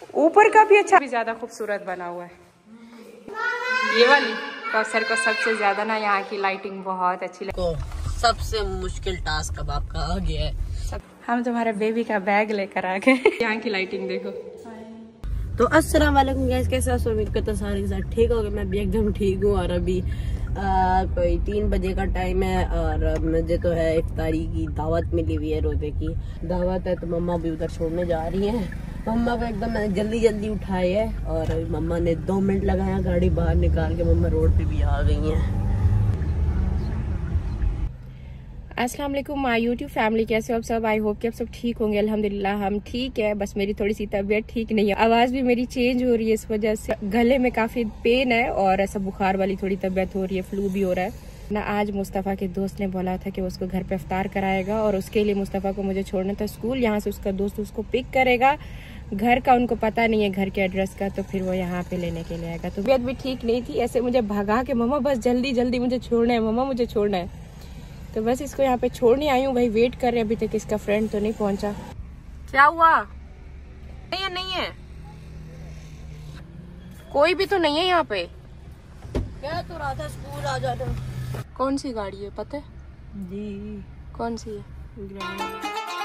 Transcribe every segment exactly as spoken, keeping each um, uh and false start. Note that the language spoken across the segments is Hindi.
ऊपर का भी अच्छा, भी ज्यादा खूबसूरत बना हुआ है। ये वाली कौसर को सबसे ज्यादा ना यहाँ की लाइटिंग बहुत अच्छी लगी। सबसे मुश्किल टास्क अब आपका आ गया है। सब हम तुम्हारे बेबी का बैग लेकर आ गए। यहाँ की लाइटिंग देखो। तो अस्सलाम वालेकुम गाइस, कैसे हो? उम्मीद करता हूं सारे के साथ ठीक हो गए। मैं भी एकदम ठीक हूँ। और अभी आ, कोई तीन बजे का टाइम है और मुझे तो है इफ्तारी की दावत मिली हुई है, रोजे की दावत है। तो मम्मा भी उधर छोड़ने जा रही हैं। मम्मा को एकदम मैंने जल्दी जल्दी उठाई है और अभी मम्मा ने दो मिनट लगाया गाड़ी बाहर निकाल के। मम्मा रोड पे भी आ गई हैं। अस्सलाम वालेकुम माय यूट्यूब फैमिली, कैसे हो आप सब? आई होप कि आप सब ठीक होंगे। अल्हम्दुलिल्लाह हम ठीक है। बस मेरी थोड़ी सी तबीयत ठीक नहीं है, आवाज़ भी मेरी चेंज हो रही है, इस वजह से गले में काफ़ी पेन है और ऐसा बुखार वाली थोड़ी तबीयत हो रही है, फ्लू भी हो रहा है ना। आज मुस्तफ़ा के दोस्त ने बोला था कि वो उसको घर पे इफ्तार कराएगा और उसके लिए मुस्तफ़ा को मुझे छोड़ना था स्कूल। यहाँ से उसका दोस्त उसको पिक करेगा। घर का उनको पता नहीं है, घर के एड्रेस का, तो फिर वो यहाँ पे लेने के लिए आएगा। तो तबीयत भी ठीक नहीं थी, ऐसे मुझे भगा के मम्मा बस जल्दी जल्दी मुझे छोड़ना है, मम्मा मुझे छोड़ना है। तो बस इसको यहाँ पे छोड़ने आई हूँ। भाई वेट कर रहे हैं, अभी तक इसका फ्रेंड तो नहीं पहुंचा। क्या हुआ? नहीं है, नहीं है, कोई भी तो नहीं है यहाँ पे। क्या तो रहा था स्कूल आ जाता। कौन सी गाड़ी है पता है? जी कौन सी है?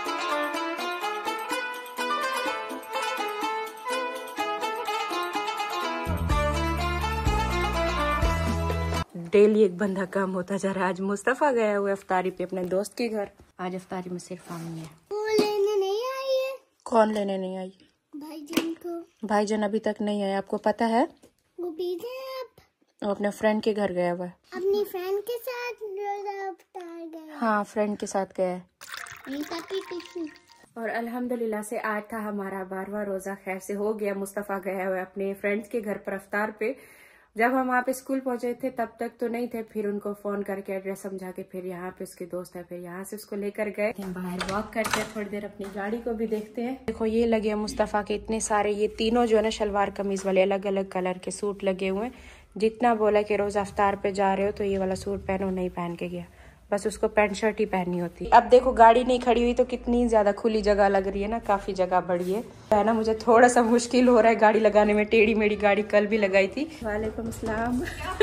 डेली एक बंदा कम होता जा रहा है। आज मुस्तफ़ा गया हुआ इफ्तारी पे अपने दोस्त के घर। आज इफ्तारी में सिर्फ हम ही है। वो लेने नहीं आई है। कौन लेने नहीं आई? भाईजान को। भाईजान अभी तक नहीं आया, आपको पता है? वो बिजी है अब। वो अपने फ्रेंड के घर गया हुआ है। अपनी फ्रेंड के साथ रोजा इफ्तार गया। हाँ, फ्रेंड के साथ गया है। टिफिन। और अल्हम्दुलिल्लाह से आज था हमारा बारहवां रोजा, खैर से हो गया। मुस्तफ़ा गया हुआ है अपने फ्रेंड्स के घर पर इफ्तार पे। जब हम वहाँ पे स्कूल पहुंचे थे तब तक तो नहीं थे, फिर उनको फोन करके एड्रेस समझा के फिर यहाँ पे उसके दोस्त है, फिर यहाँ से उसको लेकर गए। हम बाहर वॉक करते हैं, थोड़ी देर अपनी गाड़ी को भी देखते हैं। देखो ये लगे हैं मुस्तफ़ा के इतने सारे, ये तीनों जो है ना शलवार कमीज वाले अलग अलग कलर के सूट लगे हुए हैं। जितना बोला कि रोज अफ्तार पे जा रहे हो तो ये वाला सूट पहनो, नहीं पहन के गया, बस उसको पैंट शर्ट ही पहननी होती। अब देखो गाड़ी नहीं खड़ी हुई तो कितनी ज्यादा खुली जगह लग रही है ना, काफी जगह बड़ी है है ना। मुझे थोड़ा सा मुश्किल हो रहा है गाड़ी लगाने में, टेढ़ी मेढ़ी गाड़ी कल भी लगाई थी। वालेकुम सलाम।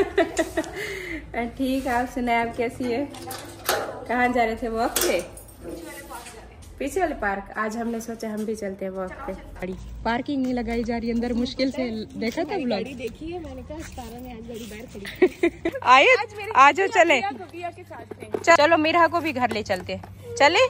ठीक है, आप सुनाए, आप कैसी है? कहाँ जा रहे थे वॉक पे? पीछे वाले पार्क। आज हमने सोचा हम भी चलते हैं वॉक पे। गाड़ी पार्किंग नहीं लगाई जा रही अंदर, मुश्किल से देखा था ब्लॉग। देखी है मैंने कहा सारा ने आज गाड़ी बाहर खड़ी। आए आज हो चले चलो मिरहा को भी घर ले चलते हैं। चले?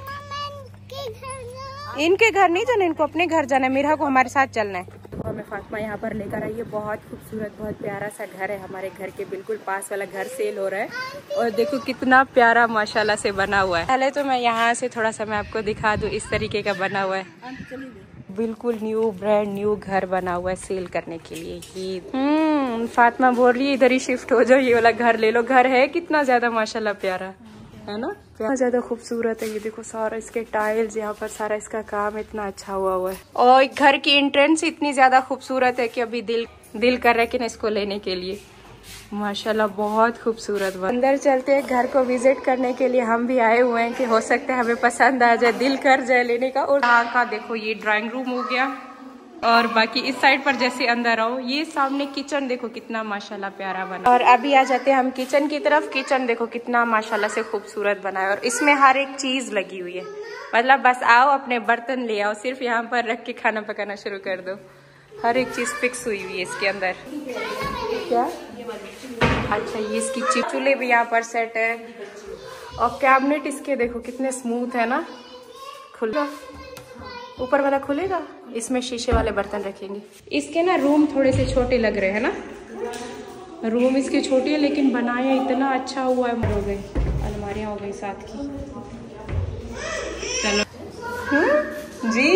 इनके घर नहीं जाना, इनको अपने घर जाना है। मिरहा को हमारे साथ चलना है। हमें फातिमा यहाँ पर लेकर आई है। बहुत खूबसूरत, बहुत प्यारा सा घर है। हमारे घर के बिल्कुल पास वाला घर सेल हो रहा है और देखो कितना प्यारा माशाल्लाह से बना हुआ है। पहले तो मैं यहाँ से थोड़ा सा मैं आपको दिखा दूँ, इस तरीके का बना हुआ है। बिल्कुल न्यू ब्रांड न्यू घर बना हुआ है सेल करने के लिए। ये हम्म फातिमा बोल रही है इधर ही शिफ्ट हो जाओ, ये वाला घर ले लो। घर है कितना ज्यादा माशाल्लाह प्यारा है ना, बहुत ज्यादा खूबसूरत है। ये देखो सारा इसके टाइल्स, यहाँ पर सारा इसका काम इतना अच्छा हुआ हुआ है। और घर की एंट्रेंस इतनी ज्यादा खूबसूरत है कि अभी दिल दिल कर रहा है कि ना इसको लेने के लिए। माशाल्लाह बहुत खूबसूरत। अंदर चलते हैं, घर को विजिट करने के लिए हम भी आए हुए हैं कि हो सकता है हमें पसंद आ जाए, दिल कर जाए लेने का। और यहाँ का देखो ये ड्राइंग रूम हो गया और बाकी इस साइड पर जैसे अंदर आओ, ये सामने किचन देखो कितना माशाल्लाह प्यारा बना। और अभी आ जाते हैं हम किचन की तरफ। किचन देखो कितना माशाल्लाह से खूबसूरत बना है और इसमें हर एक चीज लगी हुई है। मतलब बस आओ अपने बर्तन ले आओ, सिर्फ यहाँ पर रख के खाना पकाना शुरू कर दो। हर एक चीज फिक्स हुई हुई है इसके अंदर। क्या? अच्छा, ये इसकी चिप चूल्हे भी यहाँ पर सेट है और कैबिनेट इसके देखो कितने स्मूथ है ना। खुला ऊपर वाला खुलेगा, इसमें शीशे वाले बर्तन रखेंगे। इसके ना रूम थोड़े से छोटे लग रहे हैं ना, रूम इसके छोटी है लेकिन बनाया इतना अच्छा हुआ है। हो गई अलमारियाँ हो गई साथ की। चलो हुँ? जी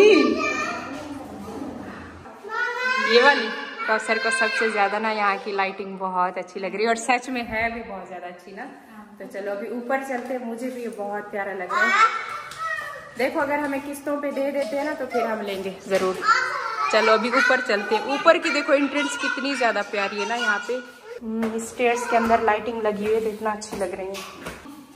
ये वाली कौसर को सबसे ज्यादा ना यहाँ की लाइटिंग बहुत अच्छी लग रही है और सच में है भी बहुत ज्यादा अच्छी ना। तो चलो अभी ऊपर चलते हैं, मुझे भी ये बहुत प्यारा लग रहा है। देखो अगर हमें किस्तों पे दे देते हैं ना तो फिर हम लेंगे जरूर। चलो अभी ऊपर चलते हैं। ऊपर की देखो एंट्रेंस कितनी ज्यादा प्यारी है ना यहाँ पे। स्टेयर्स के अंदर लाइटिंग लगी हुई है तो इतना अच्छी लग रही है।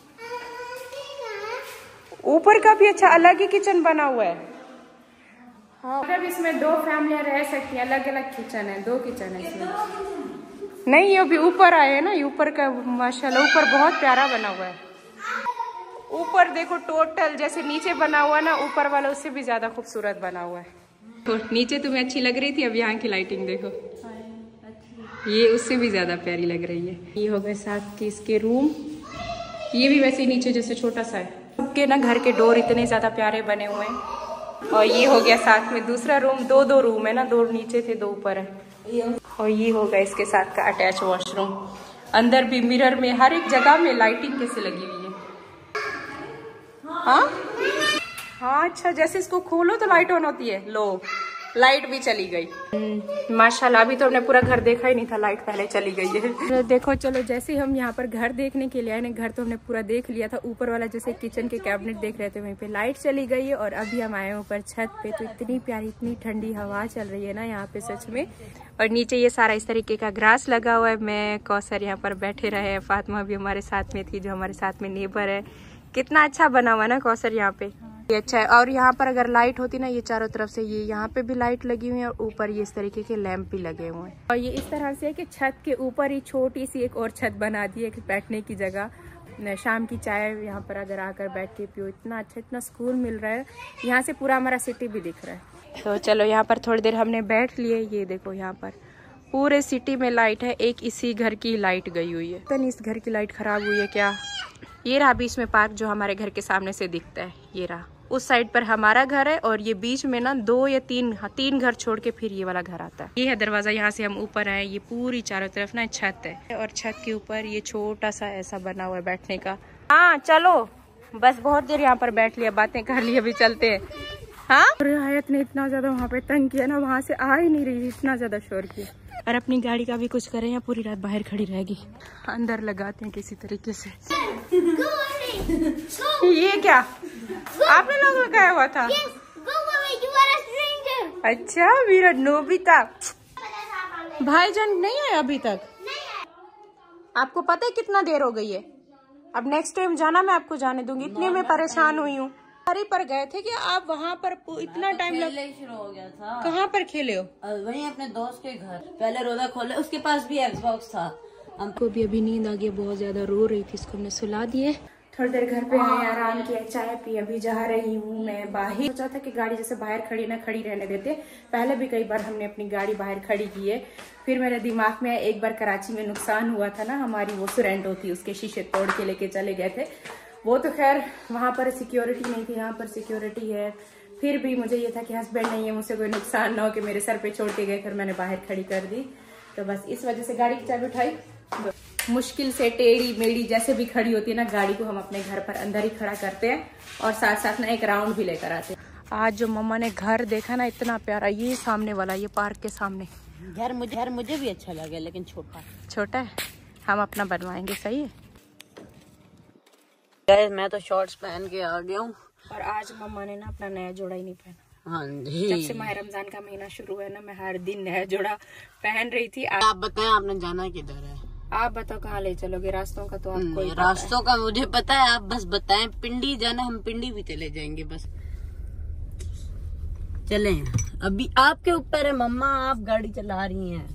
ऊपर का भी अच्छा अलग ही किचन बना हुआ है। हाँ, मतलब इसमें दो फैमिलियाँ रह सकती हैं, अलग अलग किचन है, दो किचन है इसमें। नहीं, ये अभी ऊपर आए हैं ना, ये ऊपर का माशाल्लाह ऊपर बहुत प्यारा बना हुआ है। ऊपर देखो टोटल जैसे नीचे बना हुआ ना, ऊपर वाला उससे भी ज्यादा खूबसूरत बना हुआ है। तो नीचे तुम्हें अच्छी लग रही थी, अब यहाँ की लाइटिंग देखो, ये उससे भी ज्यादा प्यारी लग रही है। ये हो गए साथ के इसके रूम, ये भी वैसे नीचे जैसे छोटा सा है। सबके ना घर के डोर इतने ज्यादा प्यारे बने हुए हैं। और ये हो गया साथ में दूसरा रूम, दो दो रूम है ना, दो नीचे थे दो ऊपर है। और ये हो गया इसके साथ का अटैच वॉशरूम। अंदर भी मिरर में हर एक जगह में लाइटिंग कैसे लगी हुई है। हाँ हाँ, अच्छा, जैसे इसको खोलो तो लाइट ऑन होती है, लो लाइट भी चली गई। माशाल्लाह, अभी तो हमने पूरा घर देखा ही नहीं था, लाइट पहले चली गई है। तो देखो, चलो जैसे हम यहाँ पर घर देखने के लिए आए ना, घर तो हमने पूरा देख लिया था। ऊपर वाला जैसे किचन के कैबिनेट देख रहे थे, वहीं पे लाइट चली गई है। और अभी हम आए हैं ऊपर छत पे, तो इतनी प्यारी इतनी ठंडी हवा चल रही है ना यहाँ पे सच में। और नीचे ये सारा इस तरीके का ग्रास लगा हुआ है। मैं कौसर यहाँ पर बैठे रहे, फातिमा भी हमारे साथ में थी जो हमारे साथ में नेबर है। कितना अच्छा बना हुआ है ना कौसर यहाँ पे, ये अच्छा है। और यहाँ पर अगर लाइट होती ना, ये चारों तरफ से, ये यहाँ पे भी लाइट लगी हुई है और ऊपर ये इस तरीके के लैंप भी लगे हुए हैं। और ये इस तरह से है कि छत के ऊपर ही छोटी सी एक और छत बना दी है बैठने की जगह। शाम की चाय यहाँ पर अगर आकर बैठ के पियो, इतना अच्छा, इतना सुकून मिल रहा है। यहाँ से पूरा हमारा सिटी भी दिख रहा है। तो चलो यहाँ पर थोड़ी देर हमने बैठ लिए। ये देखो यहाँ पर पूरे सिटी में लाइट है, एक इसी घर की लाइट गई हुई है। पता नहीं इस घर की लाइट खराब हुई है क्या। ये रहा बीच में पार्क जो हमारे घर के सामने से दिखता है, ये रहा। उस साइड पर हमारा घर है और ये बीच में ना दो या तीन तीन घर छोड़ के फिर ये वाला घर आता है। ये है दरवाजा, यहाँ से हम ऊपर आए। ये पूरी चारों तरफ ना छत है और छत के ऊपर ये छोटा सा ऐसा बना हुआ है बैठने का। हाँ चलो, बस बहुत देर यहाँ पर बैठ लिया, बातें कर ली, अभी चलते हैं। हाँ, रियायत ने इतना ज्यादा वहाँ पे तंग किया ना, वहाँ से आ ही नहीं रही, इतना ज्यादा शोर किया। और अपनी गाड़ी का भी कुछ करें या पूरी रात बाहर खड़ी रहेगी। अंदर लगाते हैं किसी तरीके से। ये क्या आपने लोग लगाया हुआ था? अच्छा, मेरा नोबिता भाईजान नहीं आया अभी तक। आपको पता है कितना देर हो गई है? अब नेक्स्ट टाइम जाना मैं आपको जाने दूंगी, इतने में परेशान हुई हूँ। हरी पर गए थे कि आप वहाँ पर इतना टाइम लग शुरू हो गया था। कहाँ पर खेले हो? वहीं अपने दोस्त के घर। पहले रोजा खोले, उसके पास भी एक्सबॉक्स था। हमको भी अभी नींद आ गई, बहुत ज्यादा रो रही थी, इसको हमने सुला दिए। थोड़ी देर घर पे आए, आराम किया, चाय पी, अभी जा रही हूँ मैं बाहर। सोचा था कि गाड़ी जैसे बाहर खड़ी ना खड़ी रहने देते, पहले भी कई बार हमने अपनी गाड़ी बाहर खड़ी की है। फिर मेरे दिमाग में एक बार कराची में नुकसान हुआ था ना, हमारी वो सुरेंटो थी, उसके शीशे तोड़ के लेके चले गए थे। वो तो खैर वहाँ पर सिक्योरिटी नहीं थी, यहाँ पर सिक्योरिटी है। फिर भी मुझे ये था कि हस्बैंड नहीं है, मुझसे कोई नुकसान ना हो कि मेरे सर पे छोड़ के गए, फिर मैंने बाहर खड़ी कर दी। तो बस इस वजह से गाड़ी की चाबी उठाई। मुश्किल से टेढ़ी मेढ़ी जैसे भी खड़ी होती है ना, गाड़ी को हम अपने घर पर अंदर ही खड़ा करते हैं और साथ साथ ना एक राउंड भी लेकर आते हैं। आज जो मम्मा ने घर देखा ना, इतना प्यारा, ये सामने वाला, ये पार्क के सामने घर मुझे घर मुझे भी अच्छा लगा, लेकिन छोटा छोटा है। हम अपना बनवाएंगे, सही है। मैं तो शॉर्ट्स पहन के आ गया हूँ। और आज मम्मा ने ना अपना नया जोड़ा ही नहीं पहना। हाँ जी, जब से माह रमजान का महीना शुरू हुआ है ना, मैं हर दिन नया जोड़ा पहन रही थी। आप बताएं, आपने जाना किधर है? आप बताओ कहाँ ले चलोगे? रास्तों का तो आपको ही रास्तों का मुझे पता है, आप बस बताएं। पिंडी जाना, हम पिंडी भी चले जाएंगे, बस चले। अभी आपके ऊपर है मम्मा, आप गाड़ी चला रही हैं।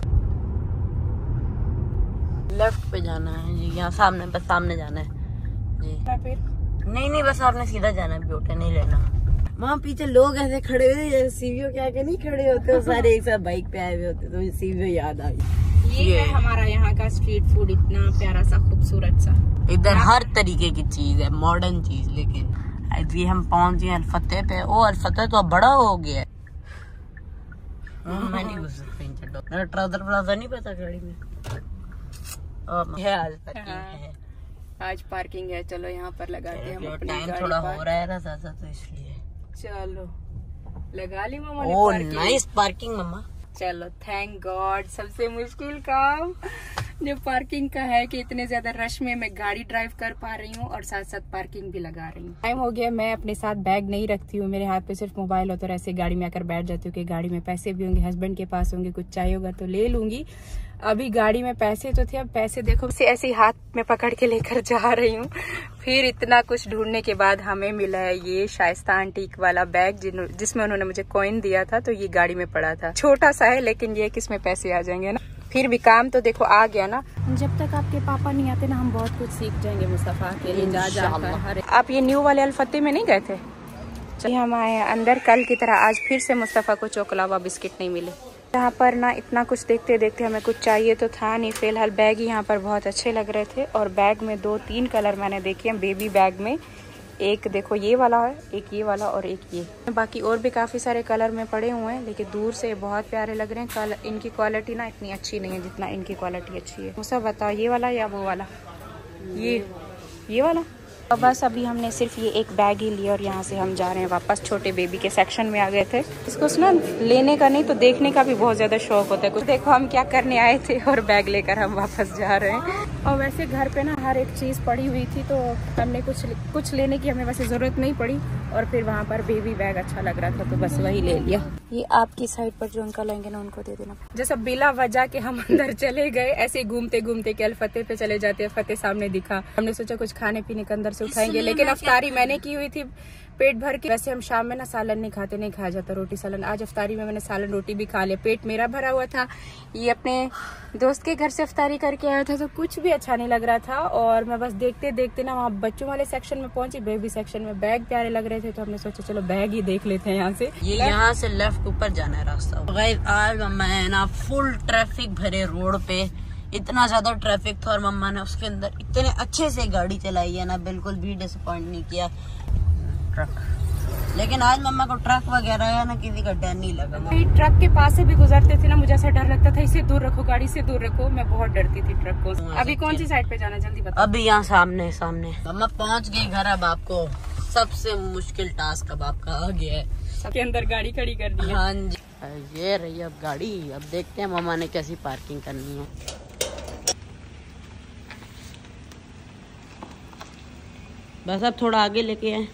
लेफ्ट पे जाना है जी, यहाँ सामने, बस सामने जाना है जी। फिर नहीं नहीं, बस आपने सीधा जाना है, ब्यूटी नहीं लेना। वहाँ पीछे लोग ऐसे खड़े हुए जैसे सीवीओ के आगे नहीं खड़े होते, वो सारे एक साथ बाइक पे आए हुए होते, तो सीवीओ याद आ गई। ये, ये है हमारा यहाँ का स्ट्रीट फूड, इतना प्यारा सा खूबसूरत सा। इधर हर तरीके की चीज है, मॉडर्न चीज। लेकिन ये हम पहुंच गए अल-फतेह पे। ओ अल-फतेह तो बड़ा हो गया है। मैं नहीं घुस सकती, मेरा ट्राउजर प्लाजा नहीं पता गाड़ी में है। आज पार्किंग है, आज पार्किंग है। चलो यहाँ पर लगाते हैं हम अपनी टाइम गाड़ी। थोड़ा हो रहा है ना साथ साथ, तो इसलिए चलो लगा ली मम्मा। ओ नाइस पार्किंग मम्मा। चलो थैंक गॉड, सबसे मुश्किल काम जो पार्किंग का है कि इतने ज्यादा रश में मैं गाड़ी ड्राइव कर पा रही हूँ और साथ साथ पार्किंग भी लगा रही हूँ। टाइम हो गया, मैं अपने साथ बैग नहीं रखती हूँ, मेरे हाथ पे सिर्फ मोबाइल होता है, ऐसे गाड़ी में आकर बैठ जाती हूँ कि गाड़ी में पैसे भी होंगे, हस्बैंड के पास होंगे, कुछ चाहिए होगा तो ले लूंगी। अभी गाड़ी में पैसे तो थे, अब पैसे देखो ऐसे हाथ में पकड़ के लेकर जा रही हूँ। फिर इतना कुछ ढूंढने के बाद हमें मिला है ये शाइस्ता एंटीक वाला बैग जिसमें उन्होंने मुझे कॉइन दिया था, तो ये गाड़ी में पड़ा था। छोटा सा है लेकिन ये किसमें पैसे आ जाएंगे ना। फिर भी काम तो देखो आ गया ना। जब तक आपके पापा नहीं आते ना हम बहुत कुछ सीख जाएंगे मुस्तफा के लिए जा जाकर। आप ये न्यू वाले अल-फतेह में नहीं गए थे? चलिए हम आए अंदर। कल की तरह आज फिर से मुस्तफा को चोकलावा बिस्किट नहीं मिले। यहाँ पर ना इतना कुछ देखते देखते हमें कुछ चाहिए तो था नहीं। फिलहाल बैग ही यहाँ पर बहुत अच्छे लग रहे थे और बैग में दो तीन कलर मैंने देखे हैं बेबी बैग में। एक देखो ये वाला है, एक ये वाला और एक ये। बाकी और भी काफ़ी सारे कलर में पड़े हुए हैं लेकिन दूर से बहुत प्यारे लग रहे हैं। कलर इनकी क्वालिटी ना इतनी अच्छी नहीं है जितना इनकी क्वालिटी अच्छी है। मुझे बताओ ये वाला या वो वाला? ये ये वाला। और बस अभी हमने सिर्फ ये एक बैग ही लिया और यहाँ से हम जा रहे हैं वापस। छोटे बेबी के सेक्शन में आ गए थे। इसको ना लेने का नहीं तो देखने का भी बहुत ज़्यादा शौक होता है। कुछ देखो हम क्या करने आए थे और बैग लेकर हम वापस जा रहे हैं। और वैसे घर पे ना हर एक चीज़ पड़ी हुई थी तो हमने कुछ कुछ लेने की हमें वैसे ज़रूरत नहीं पड़ी। और फिर वहाँ पर बेबी बैग अच्छा लग रहा था तो बस वही ले लिया। ये आपकी साइड पर जो अंकल आएंगे ना उनको दे देना। जैसा बिला वजह के हम अंदर चले गए, ऐसे घूमते घूमते के अल-फतेह पे चले जाते हैं। फतेह सामने दिखा, हमने सोचा कुछ खाने पीने के अंदर से उठाएंगे, लेकिन अफ्तारी मैंने की हुई थी पेट भर के। वैसे हम शाम में ना सालन नहीं खाते, नहीं खाया जाता रोटी सालन। आज अफ्तारी में मैंने सालन रोटी भी खा लिया, पेट मेरा भरा हुआ था। ये अपने दोस्त के घर से अफ्तारी करके आया था तो कुछ भी अच्छा नहीं लग रहा था। और मैं बस देखते देखते ना वहाँ बच्चों वाले सेक्शन में पहुंची। बेबी सेक्शन में बैग प्यारे लग रहे थे तो हमने सोचा चलो बैग ही देख लेते हैं यहाँ से। ये यहाँ से लेफ्ट ऊपर जाना है रास्ता। आज मैं ना फुल ट्रैफिक भरे रोड पे, इतना ज्यादा ट्रैफिक था और मम्मा ने उसके अंदर इतने अच्छे से गाड़ी चलाई है ना, बिल्कुल भी डिसअपॉइंट नहीं किया। ट्रक, लेकिन आज मम्मा को ट्रक वगैरह है ना किसी का डर नहीं लगा। ट्रक के पास से भी गुजरते थे ना, मुझे ऐसा डर लगता था इससे दूर रखो, गाड़ी से दूर रखो। मैं बहुत डरती थी ट्रक को। अभी कौन सी साइड पे जाना जल्दी बताओ। अभी यहाँ सामने सामने मम्मा पहुँच गई घर। अब आपको सबसे मुश्किल टास्क अब आपका आ गया है। सबके अंदर गाड़ी खड़ी कर दी है। हाँ जी, ये रही अब गाड़ी। अब देखते हैं मम्मा ने कैसी पार्किंग करनी है। बस अब थोड़ा आगे लेके आए।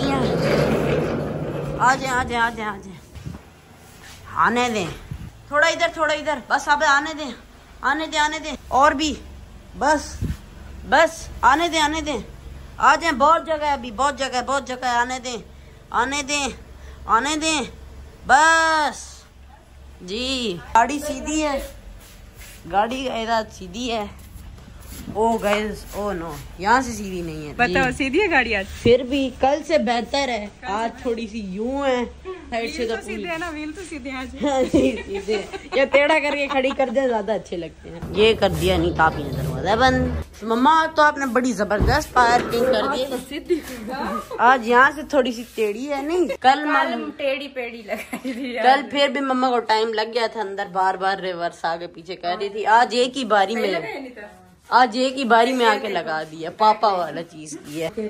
आ जाए आ जाए आ जाए आ जाए आने दें, थोड़ा इधर थोड़ा इधर, बस अब आने दें आने दें आने दें और भी, बस बस आने दें आने दें। आ जाए, बहुत जगह है अभी, बहुत जगह बहुत जगह है। आने दें आने दें आने दें, बस जी। गाड़ी सीधी है, गाड़ी इधर सीधी है। ओ गाइस, ओ नो, यहाँ से सीधी नहीं है। बताओ सीधी है गाड़ी आज? फिर भी कल से बेहतर है। आज थोड़ी सी यूं है साइड से, तो सीधे है ना, व्हील तो सीधे आज। सीधे या टेढ़ा करके खड़ी कर दे, ज्यादा अच्छे लगते हैं। ये कर दिया नहीं तो आप ये दरवाजा बंद। मम्मा तो आपने बड़ी जबरदस्त पार्किंग कर दी। आज यहाँ से थोड़ी सी टेढ़ी है। नहीं कल मालूम टेढ़ी पेढ़ी लगाई थी। कल फिर भी मम्मा को टाइम लग गया था, अंदर बार बार रिवर्स आगे पीछे कर रही थी। आज एक ही बारी में आज एक ही बारी में आके लगा दिया, पापा वाला चीज की है।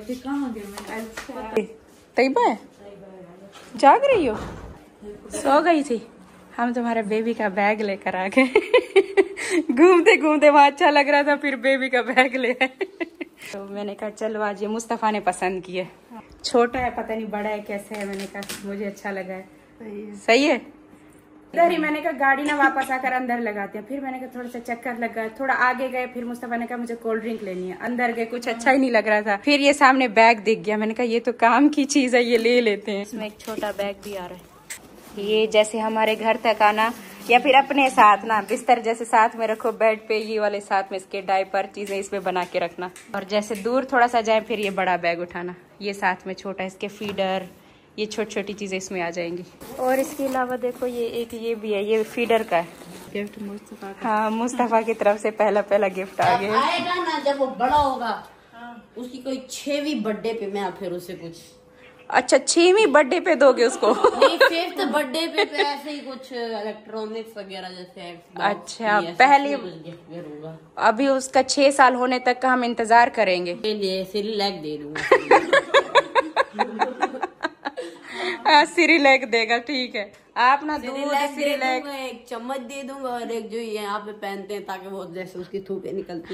तैयबा है, जाग रही हो? सो गई थी। हम तुम्हारे बेबी का बैग लेकर आ गए। घूमते घूमते वहाँ अच्छा लग रहा था, फिर बेबी का बैग ले आए। तो मैंने कहा चलो आज ये मुस्तफा ने पसंद किया। छोटा है, पता नहीं बड़ा है कैसे है। मैंने कहा मुझे अच्छा लगा है। सही है। इधर ही मैंने कहा गाड़ी ना वापस आकर अंदर लगाते हैं। फिर मैंने कहा थोड़ा सा चक्कर लगा, थोड़ा आगे गए। फिर मुस्तफा ने कहा मुझे कोल्ड ड्रिंक लेनी है। अंदर गए, कुछ अच्छा ही नहीं लग रहा था। फिर ये सामने बैग दिख गया, मैंने कहा ये तो काम की चीज है, ये ले लेते हैं। इसमें एक छोटा बैग भी आ रहा है। ये जैसे हमारे घर तक आना या फिर अपने साथ ना, बिस्तर जैसे साथ में रखो बेड पे, ये वाले साथ में इसके डायपर चीजें इसमें बना के रखना। और जैसे दूर थोड़ा सा जाए फिर ये बड़ा बैग उठाना। ये साथ में छोटा, इसके फीडर, ये छोटी छोटी चीजें इसमें आ जाएंगी। और इसके अलावा देखो ये एक ये भी है, ये फीडर का है गिफ्ट मुस्तफा का। हाँ, मुस्तफा की तरफ से पहला पहला गिफ्ट आ गया। आएगा ना जब वो बड़ा होगा, उसकी कोई छठवीं बर्थडे पे मैं फिर उसे कुछ। अच्छा, छठवीं बर्थडे पे दोगे उसको? नहीं, फिफ्थ बर्थडे पे, पे ऐसे ही कुछ इलेक्ट्रॉनिक्स वगैरह जैसे। अच्छा, पहले करूंगा। अभी उसका छह साल होने तक का हम इंतजार करेंगे। सिरिलैक दे दूंगा। सिरिलैक देगा, ठीक है। आप ना दूध सिरिलैक एक चम्मच दे दूंगा और एक जो यहाँ पे पहनते हैं ताकि वो जैसे उसकी थूके निकलती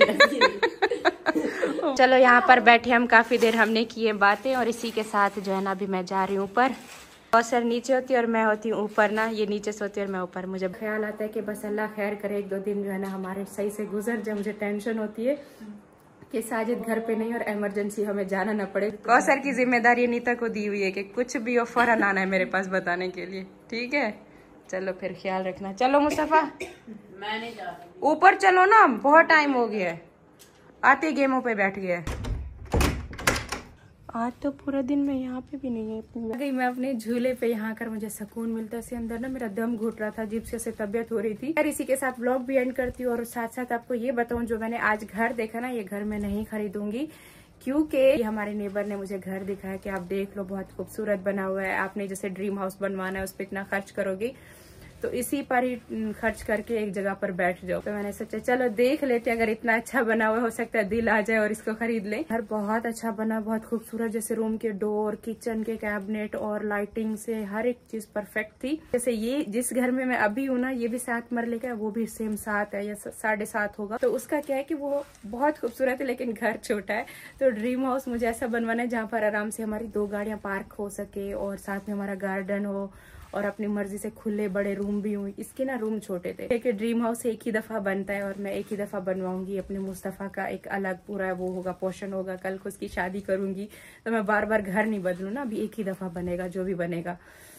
रहेंगी। चलो यहाँ पर बैठे हम काफी देर हमने किए बातें और इसी के साथ जो है ना अभी मैं जा रही हूँ ऊपर। कौसर नीचे होती है और मैं होती हूँ ऊपर ना, ये नीचे सोती है और मैं ऊपर। मुझे ख्याल आता है कि बस अल्लाह खैर करे, एक दो दिन जो है ना हमारे सही से गुजर जाए। मुझे टेंशन होती है कि साजिद घर पे नहीं और इमरजेंसी हमें जाना ना पड़े। कौसर की जिम्मेदारी नीता को दी हुई है कि कुछ भी हो फौरन आना है मेरे पास बताने के लिए, ठीक है। चलो फिर ख्याल रखना। चलो मुस्तफा मैं नहीं जा रही, ऊपर चलो ना, बहुत टाइम हो गया है, आते गेमों पे बैठ गया है। आज तो पूरा दिन मैं यहाँ पे भी नहीं है गई। मैं अपने झूले पे यहाँ कर मुझे सुकून मिलता है। इसके अंदर ना मेरा दम घुट रहा था, अजीब से तबीयत हो रही थी। यार इसी के साथ ब्लॉग भी एंड करती हूँ और साथ साथ आपको ये बताऊं, जो मैंने आज घर देखा ना, ये घर मैं नहीं खरीदूंगी क्योंकि हमारे नेबर ने मुझे घर दिखाया कि आप देख लो बहुत खूबसूरत बना हुआ है, आपने जैसे ड्रीम हाउस बनवाना है उस पर इतना खर्च करोगी तो इसी पर ही खर्च करके एक जगह पर बैठ जाओ। तो मैंने सोचा चलो देख लेते, अगर इतना अच्छा बना हुआ हो सकता है दिल आ जाए और इसको खरीद ले। घर बहुत अच्छा बना, बहुत खूबसूरत, जैसे रूम के डोर, किचन के कैबिनेट और लाइटिंग से हर एक चीज परफेक्ट थी। जैसे ये जिस घर में मैं अभी हूँ ना, ये भी सात मरले का है, वो भी सेम सात है या साढ़े सात होगा। तो उसका क्या है कि वो बहुत खूबसूरत है लेकिन घर छोटा है। तो ड्रीम हाउस मुझे ऐसा बनवाना है जहाँ पर आराम से हमारी दो गाड़ियां पार्क हो सके और साथ में हमारा गार्डन हो और अपनी मर्जी से खुले बड़े रूम भी हुई। इसके ना रूम छोटे थे क्योंकि ड्रीम हाउस एक ही दफा बनता है और मैं एक ही दफा बनवाऊंगी। अपने मुस्तफा का एक अलग पूरा वो होगा, पोर्शन होगा, कल को उसकी शादी करूंगी तो मैं बार बार घर नहीं बदलूं ना, अभी एक ही दफा बनेगा जो भी बनेगा।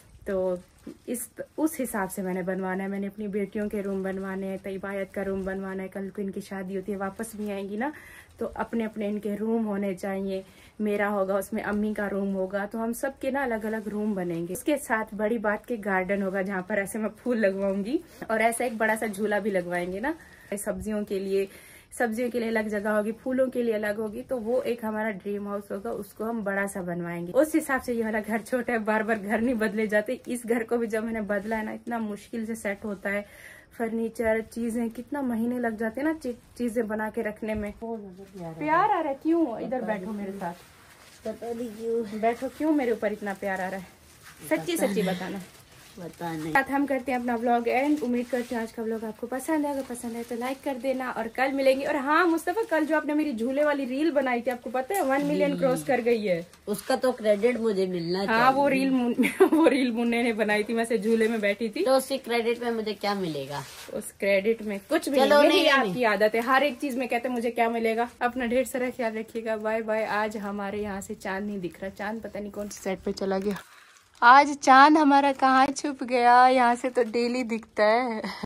तो इस उस हिसाब से मैंने बनवाना है। मैंने अपनी बेटियों के रूम बनवाने हैं, तैबायत का रूम बनवाना है, कल को इनकी शादी होती है वापस भी आएंगी ना, तो अपने अपने इनके रूम होने चाहिए। मेरा होगा उसमें, अम्मी का रूम होगा, तो हम सब के ना अलग अलग रूम बनेंगे। उसके साथ बड़ी बात के गार्डन होगा जहाँ पर ऐसे मैं फूल लगवाऊंगी और ऐसा एक बड़ा सा झूला भी लगवाएंगे ना। सब्जियों के लिए सब्जियों के लिए अलग जगह होगी, फूलों के लिए अलग होगी, तो वो एक हमारा ड्रीम हाउस होगा, उसको हम बड़ा सा बनवाएंगे। उस हिसाब से ये वाला घर छोटा है, बार बार घर नहीं बदले जाते। इस घर को भी जब मैंने बदला है ना, इतना मुश्किल से सेट होता है, फर्नीचर चीजें कितना महीने लग जाते हैं ना चीजें बना के रखने में। प्यार आ रहा है क्यों? इधर बैठो मेरे साथ, पता नहीं क्यों बैठो, क्यों मेरे ऊपर इतना प्यार आ रहा है? सच्ची सच्ची बताना। पता नहीं। साथ हम करते हैं अपना व्लॉग एंड। उम्मीद करते हैं आज का व्लॉग आपको पसंद है, अगर पसंद है तो लाइक कर देना और कल मिलेंगे। और हाँ मुस्तफा, कल जो आपने मेरी झूले वाली रील बनाई थी, आपको पता है वन मिलियन क्रॉस कर गई है। उसका तो क्रेडिट मुझे मिलना चाहिए। हाँ वो रील वो रील मुन्ने ने बनाई थी, मैं से झूले में बैठी थी। तो उसी क्रेडिट में मुझे क्या मिलेगा? उस क्रेडिट में कुछ भी चलो नहीं, नहीं, यही आपकी आदत है, हर एक चीज में कहते हैं मुझे क्या मिलेगा। अपना ढेर सारा ख्याल रखिएगा, बाय बाय। आज हमारे यहाँ से चांद नहीं दिख रहा, चांद पता नहीं कौन सी साइड पे चला गया। आज चांद हमारा कहाँ छुप गया, यहाँ से तो डेली दिखता है।